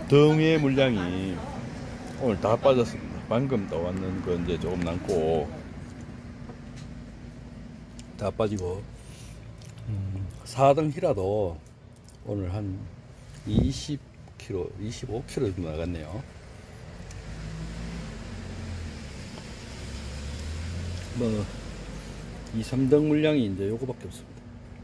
등의 물량이 오늘 다 빠졌습니다. 방금 나왔는 거 이제 조금 남고 다 빠지고 4등 히라도 오늘 한 20kg, 25kg 정도 나갔네요. 뭐 2, 3등 물량이 이제 요거밖에 없습니다.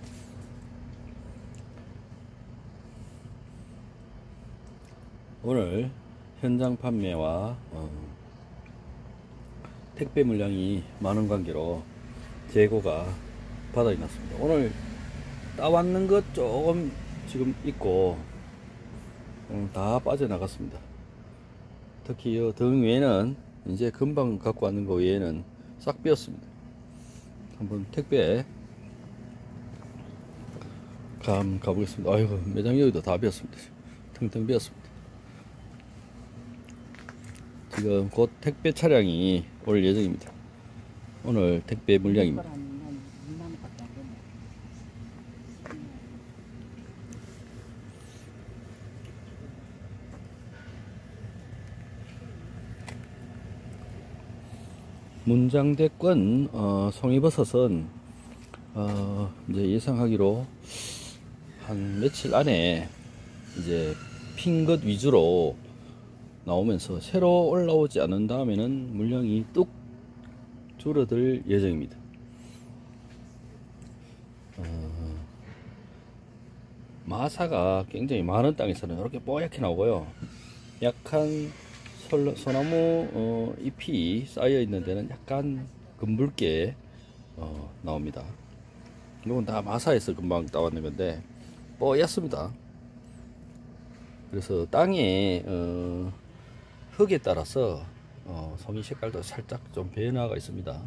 오늘 현장 판매와 택배 물량이 많은 관계로 재고가 바닥이 났습니다. 오늘 따왔는 것 조금 지금 있고 다 빠져나갔습니다. 특히 이 등 외에는 이제 금방 갖고 왔는 거 외에는 싹 비었습니다. 한번 택배 가보겠습니다. 아이고, 매장 여기도 다 비었습니다. 텅텅 비었습니다. 지금 곧 택배 차량이 올 예정입니다. 오늘 택배 물량입니다. 문장대권 송이버섯은 이제 예상하기로 한 며칠 안에 이제 핀 것 위주로 나오면서 새로 올라오지 않은 다음에는 물량이 뚝 줄어들 예정입니다. 마사가 굉장히 많은 땅에서는 이렇게 뽀얗게 나오고요. 약한 소나무 잎이 쌓여 있는 데는 약간 검붉게 나옵니다. 이건 다 마사에서 금방 따왔는 건데 뽀얗습니다. 그래서 땅에 흙에 따라서 송이 색깔도 살짝 좀 변화가 있습니다.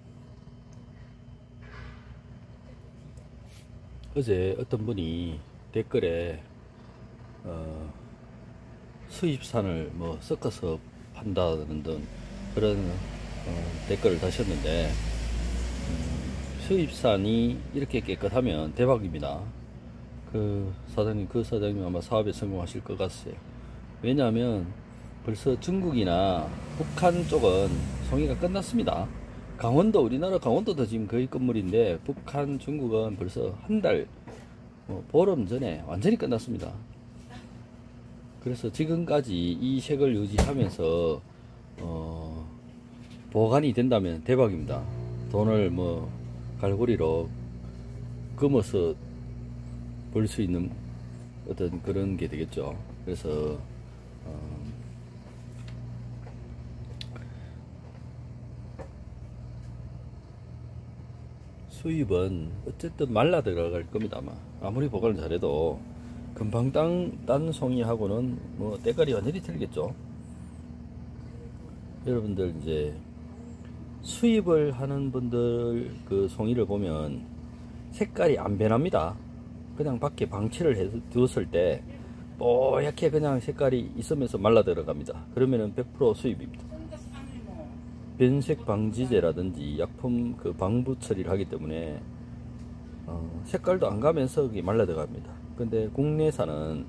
어제 어떤 분이 댓글에 수입산을 뭐 섞어서 판다는 등 그런 댓글을 다셨는데 수입산이 이렇게 깨끗하면 대박입니다. 그 사장님 아마 사업에 성공하실 것 같아요. 왜냐하면 벌써 중국이나 북한 쪽은 송이가 끝났습니다. 강원도, 우리나라 강원도도 지금 거의 끝물인데 북한, 중국은 벌써 한 달, 보름 전에 완전히 끝났습니다. 그래서 지금까지 이 색을 유지하면서 보관이 된다면 대박입니다. 돈을 뭐 갈고리로 금어서 벌 수 있는 어떤 그런 게 되겠죠. 그래서 수입은 어쨌든 말라 들어갈 겁니다. 아무리 보관을 잘해도 금방 딴 송이하고는 뭐 때깔이 완전히 틀리겠죠. 여러분들 이제 수입을 하는 분들 그 송이를 보면 색깔이 안 변합니다. 그냥 밖에 방치를 해 두었을 때 뽀얗게 그냥 색깔이 있으면서 말라 들어갑니다. 그러면은 100% 수입입니다. 변색 방지제라든지 약품 그 방부 처리를 하기 때문에 색깔도 안 가면서 그게 말라 들어갑니다. 근데 국내산은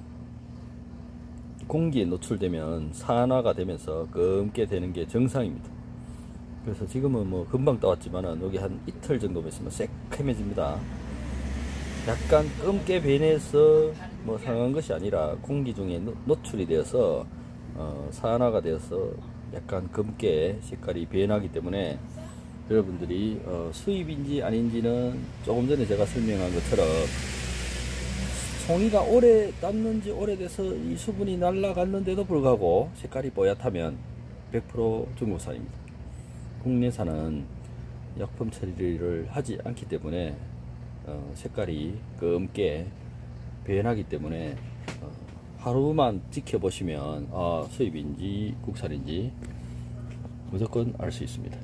공기에 노출되면 산화가 되면서 검게 되는 게 정상입니다. 그래서 지금은 뭐 금방 따왔지만은 여기 한 이틀 정도 있으면 새카매집니다. 약간 검게 변해서 뭐 상한 것이 아니라 공기 중에 노출이 되어서 산화가 되어서 약간 검게 색깔이 변하기 때문에 여러분들이 수입인지 아닌지는 조금 전에 제가 설명한 것처럼 송이가 오래 땄는지 오래돼서 이 수분이 날아갔는데도 불구하고 색깔이 뽀얗다면 100% 중국산입니다. 국내산은 약품 처리를 하지 않기 때문에 색깔이 검게 변하기 때문에 하루만 지켜보시면 수입인지 국산인지 무조건 알 수 있습니다.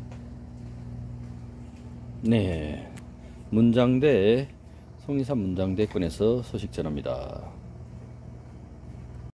네, 문장대 송이산 문장대권에서 소식 전합니다.